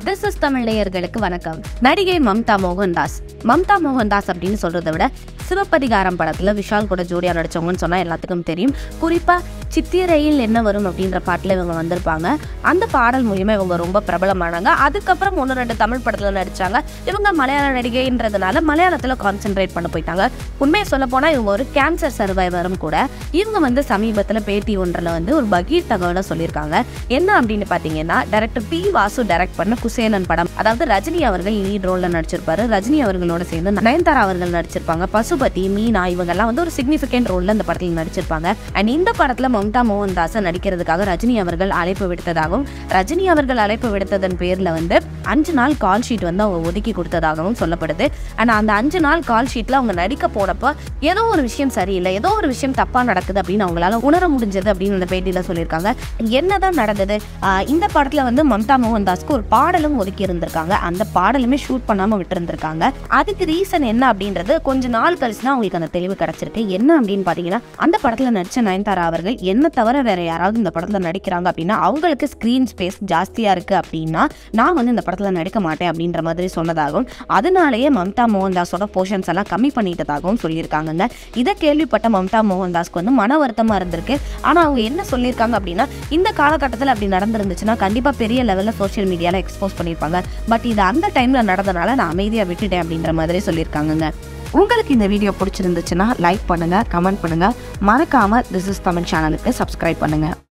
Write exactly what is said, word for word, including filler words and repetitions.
This is Tamil நேயர்களுக்கு வணக்கம். நடிகை மம்தா மோகன்தாஸ். மம்தா மோகன்தாஸ் அப்படின்னு சொல்றதை விட சிவப்பதிகாரம் படத்துல விஷால் கூட ஜோடியா நடிச்சவங்கன்னு சொன்னா எல்லாத்துக்கும் தெரியும். குறிப்பா சித்திரையில் என்ன வரும் அப்படின்ற பாட்டுல இவங்க வந்திருப்பாங்க. அந்த பாடல் மூலியமா இவங்க ரொம்ப பிரபலமானாங்க. அதுக்கப்புறம் ஒன்று ரெண்டு தமிழ் படத்துல நடிச்சாங்க. இவங்க மலையாள நடிகைன்றதுனால மலையாளத்துல கான்சென்ட்ரேட் பண்ண போயிட்டாங்க. உண்மையை சொல்ல போனா இவங்க ஒரு கேன்சர் சர்வைவரும் கூட. இவங்க வந்து சமீபத்துல பேட்டி ஒன்றில் வந்து ஒரு பகீர் தகவலை சொல்லியிருக்காங்க. என்ன அப்படின்னு பாத்தீங்கன்னா, டைரக்டர் பி வாசு டைரக்ட் பண்ண குசேலன் படம், அதாவது ரஜினி அவர்கள் லீட் ரோல்ல நடிச்சிருப்பாரு. ரஜினி அவர்களோட சேர்ந்து நயன்தாரா அவர்கள் நடிச்சிருப்பாங்க. பசுபதி, மீனா இவங்க எல்லாம் வந்து ஒரு சிக்னிபிகன்ட் ரோல்ல இந்த படத்தில் நடிச்சிருப்பாங்க. அண்ட் இந்த படத்துல மம்தா மோகன்தாஸை நடிக்கிறதுக்காக ரஜினி அவர்கள் அழைப்பு விடுத்ததாகவும், ரஜினி அவர்கள் அழைப்பு விடுத்ததன் பேர்ல வந்து அஞ்சு நாள் கால் ஷீட் வந்து அவங்க ஒதுக்கி கொடுத்ததாகவும் சொல்லப்படுது. ஆனா அந்த அஞ்சு நாள் கால் ஷீட்ல அவங்க நடிக்க போனப்ப ஏதோ ஒரு விஷயம் சரியில்லை, ஏதோ ஒரு விஷயம் தப்பா நடக்குது அப்படின்னு அவங்களால உணர முடிஞ்சது அப்படின்னு அந்த பேட்டியில சொல்லியிருக்காங்க. என்னதான் நடந்தது? இந்த படத்துல வந்து மம்தா மோகன்தாஸ்க்கு ஒரு பாடலும் ஒதுக்கி இருந்திருக்காங்க. அந்த பாடலுமே ஷூட் பண்ணாம விட்டு இருந்திருக்காங்க. அதுக்கு ரீசன் என்ன அப்படின்றது கொஞ்ச நாள் கழிச்சு தான் அவங்களுக்கு அந்த தெளிவு கிடைச்சிருக்கு. என்ன அப்படின்னு பாத்தீங்கன்னா, அந்த படத்துல நடிச்ச நயன்தாரா அவர்கள் என்ன தவிர வேற யாராவது இந்த படத்துல நடிக்கிறாங்க அப்படின்னா அவங்களுக்கு ஸ்கிரீன் ஸ்பேஸ் ஜாஸ்தியா இருக்கு அப்படின்னா நான் வந்து இந்த படத்துல நடிக்க மாட்டேன் அப்படின்ற மாதிரி சொன்னதாகவும், அதனாலேயே மம்தா மோகன்தாஸோட போர்ஷன்ஸ் எல்லாம் கம்மி பண்ணிட்டதாகவும் சொல்லியிருக்காங்க. இதை கேள்விப்பட்ட மம்தா மோகன்தாஸ்க்கு வந்து மன வருத்தமா இருந்திருக்கு. ஆனா அவங்க என்ன சொல்லியிருக்காங்க அப்படின்னா, இந்த காலகட்டத்தில் அப்படி நடந்துருந்துச்சுன்னா கண்டிப்பா பெரிய லெவல்ல சோசியல் மீடியால எக்ஸ்போஸ் பண்ணியிருப்பாங்க. பட் இது அந்த டைம்ல நடந்தனால நான் அமைதியா விட்டுட்டேன் அப்படின்ற மாதிரி சொல்லியிருக்காங்க. உங்களுக்கு இந்த வீடியோ பிடிச்சிருந்துச்சுன்னா லைக் பண்ணுங்க, கமெண்ட் பண்ணுங்க, மறக்காம திஸ் இஸ் தமிழ் சேனலுக்கு சப்ஸ்கிரைப் பண்ணுங்க.